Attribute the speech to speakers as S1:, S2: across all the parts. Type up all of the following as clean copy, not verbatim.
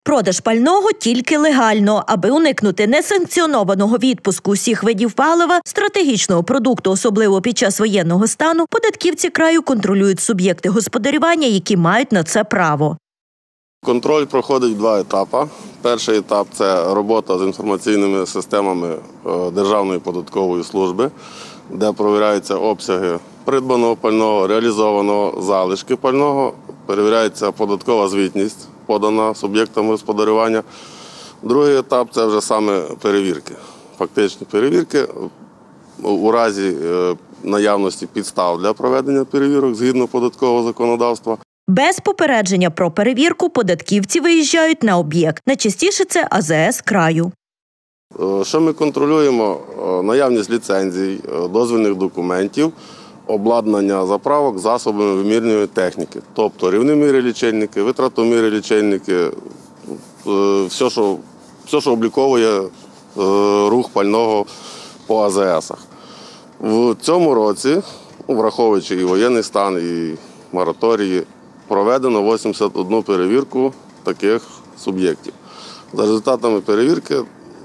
S1: Продаж пального тільки легально. Аби уникнути несанкціонованого відпуску усіх видів палива, стратегічного продукту, особливо під час воєнного стану, податківці краю контролюють суб'єкти господарювання, які мають на це право.
S2: Контроль проходить в два етапи. Перший етап – це робота з інформаційними системами Державної податкової служби, де перевіряються обсяги придбаного пального, реалізованого, залишки пального, перевіряється податкова звітність, подана суб'єктами господарювання. Другий етап – це вже саме перевірки, фактичні перевірки. У разі наявності підстав для проведення перевірок згідно податкового законодавства.
S1: Без попередження про перевірку податківці виїжджають на об'єкт. Найчастіше це АЗС краю.
S2: Що ми контролюємо? Наявність ліцензій, дозвільних документів, обладнання заправок засобами вимірювальної техніки. Тобто рівноміри лічильники, витратоміри лічильники, все, що обліковує рух пального по АЗСах. В цьому році, враховуючи і воєнний стан, і мораторії, проведено 81 перевірку таких суб'єктів. За результатами перевірки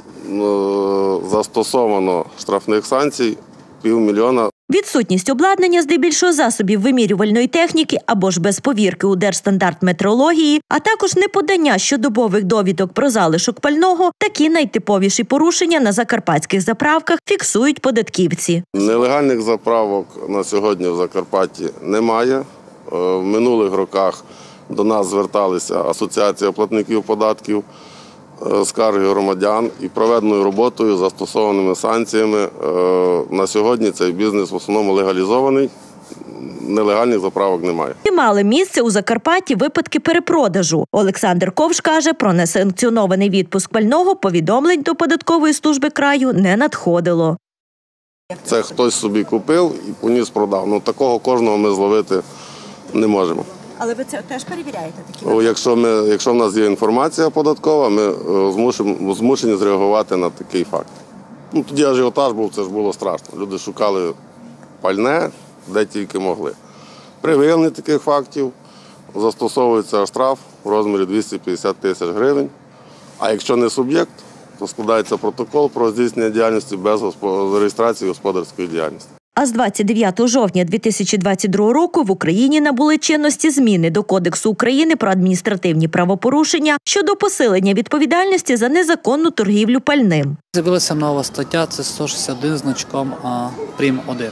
S2: застосовано штрафних санкцій 500 000.
S1: Відсутність обладнання, здебільшого засобів вимірювальної техніки або ж без повірки у Держстандартметрології, а також неподання щодобових довідок про залишок пального – такі найтиповіші порушення на закарпатських заправках фіксують податківці.
S2: Нелегальних заправок на сьогодні в Закарпатті немає. В минулих роках до нас зверталися Асоціація платників податків, скарги громадян і проведеною роботою, застосованими санкціями. На сьогодні цей бізнес в основному легалізований, нелегальних заправок немає.
S1: І мали місце у Закарпатті випадки перепродажу. Олександр Ковш каже, про несанкціонований відпуск пального повідомлень до податкової служби краю не надходило.
S2: Це хтось собі купив і поніс продав. Такого кожного ми зловити не можемо.
S1: Але ви це теж перевіряєте такі?
S2: Якщо в нас є інформація податкова, ми змушені зреагувати на такий факт. Тоді ажіотаж був, це ж було страшно. Люди шукали пальне, де тільки могли. При виявленні таких фактів застосовується штраф в розмірі 250 тисяч гривень. А якщо не суб'єкт, то складається протокол про здійснення діяльності без реєстрації господарської діяльності.
S1: А з 29 жовтня 2022 року в Україні набули чинності зміни до Кодексу України про адміністративні правопорушення щодо посилення відповідальності за незаконну торгівлю пальним.
S3: З'явилася нова стаття, це 161 значком прим. 1.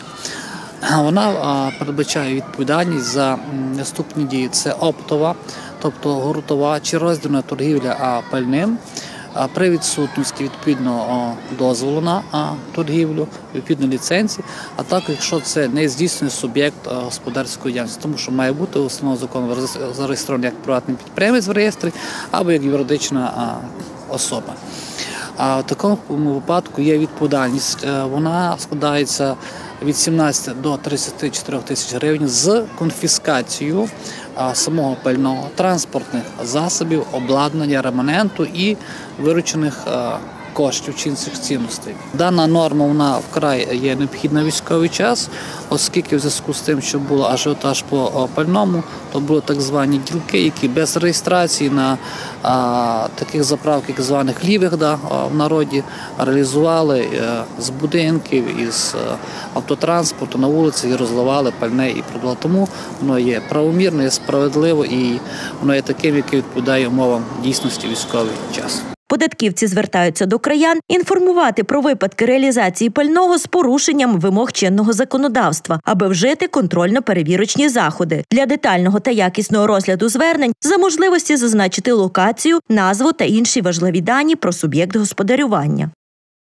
S3: Вона передбачає відповідальність за наступні дії. Це оптова, тобто гуртова чи роздільна торгівля пальним, при відсутності відповідного дозволу на торгівлю, відповідно ліцензії, а також якщо це не здійснює суб'єкт господарської діяльності, тому що має бути основною законом зареєстрований як приватний підприємець в реєстрі або як юридична особа. В такому випадку є відповідальність, вона складається від 17 до 34 тисяч гривень з конфіскацією самого пального, транспортних засобів, обладнання, реманенту і виручених коштів чи інших цінностей. Дана норма вона вкрай є необхідна в військовий час, оскільки в зв'язку з тим, що було ажіотаж по пальному, то були так звані ділки, які без реєстрації на таких заправках, як званих лівих в народі, реалізували з будинків, із автотранспорту на вулиці і розливали пальне і продавали. Тому воно є правомірно, є справедливо і воно є таким, яке відповідає умовам дійсності військовий час.
S1: Податківці звертаються до краян інформувати про випадки реалізації пального з порушенням вимог чинного законодавства, аби вжити контрольно-перевірочні заходи. Для детального та якісного розгляду звернень за можливості зазначити локацію, назву та інші важливі дані про суб'єкт господарювання.